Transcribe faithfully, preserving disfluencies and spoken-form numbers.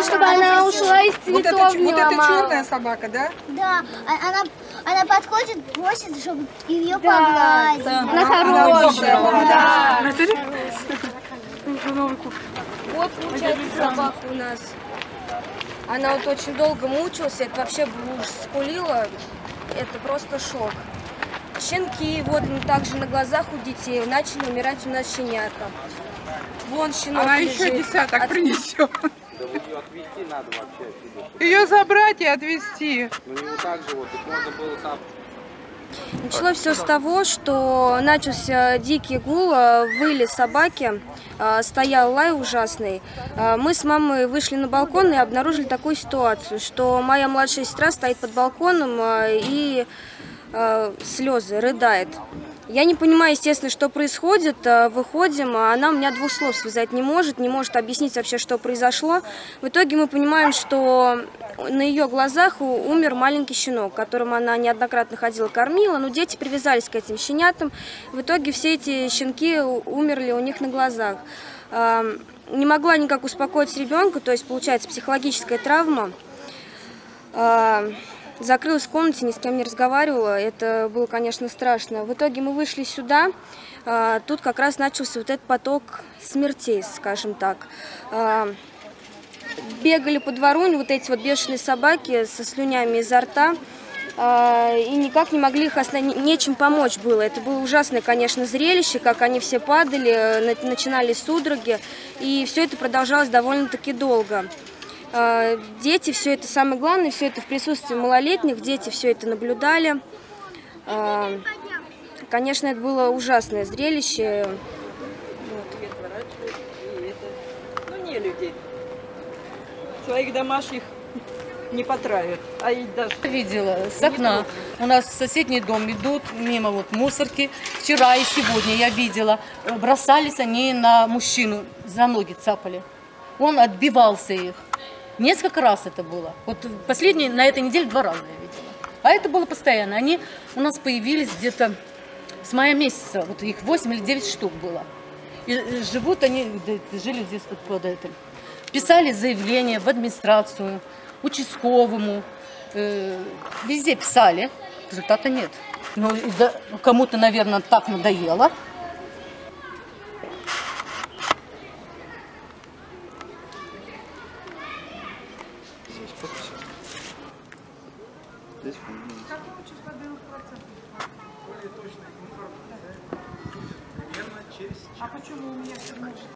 чтобы она ушла из цветов, вот это, не вот это ломала. черная собака, да? Да, она, она подходит, просит, чтобы ее погладить. Да. Она хорошая. Да. Вот получается собака у нас. Она вот очень долго мучилась, это вообще скулила, это просто шок. Щенки, вот также на глазах у детей начали умирать у нас щенята. Вон щенок Она лежит. еще десяток От... принесет. Да вот ее отвезти надо вообще отсюда. Ее забрать и отвезти. Ну не вот так же вот, их можно было сам. Началось все с того, что начался дикий гул, выли собаки, стоял лай ужасный. Мы с мамой вышли на балкон и обнаружили такую ситуацию, что моя младшая сестра стоит под балконом и слезы, рыдает. Я не понимаю, естественно, что происходит. Выходим, а она у меня двух слов связать не может, не может объяснить вообще, что произошло. В итоге мы понимаем, что на ее глазах умер маленький щенок, которому она неоднократно ходила, кормила. Но дети привязались к этим щенятам. В итоге все эти щенки умерли у них на глазах. Не могла никак успокоить ребенка, то есть получается психологическая травма. Закрылась в комнате, ни с кем не разговаривала. Это было, конечно, страшно. В итоге мы вышли сюда. Тут как раз начался вот этот поток смертей, скажем так. Бегали по двору вот эти вот бешеные собаки со слюнями изо рта. И никак не могли их остановить, нечем помочь было. Это было ужасное, конечно, зрелище, как они все падали, начинались судороги. И все это продолжалось довольно-таки долго. Дети, все это самое главное, все это в присутствии малолетних, дети все это наблюдали. Конечно, это было ужасное зрелище. Ну, не людей. Своих домашних не потравят. А и даже... Видела с окна. У нас в соседний дом идут мимо вот мусорки. Вчера и сегодня я видела. Бросались они на мужчину, за ноги цапали. Он отбивался их. Несколько раз это было. Вот последние, на этой неделе два раза я видела. А это было постоянно. Они у нас появились где-то с мая месяца. Вот их восемь или девять штук было. И живут они, жили здесь вот под этим. Писали заявление в администрацию, участковому. Э, везде писали. Результата нет. Ну, кому-то, наверное, так надоело. Здесь Какого числа дают процент? Более точная информация. Примерно через час. А почему у меня все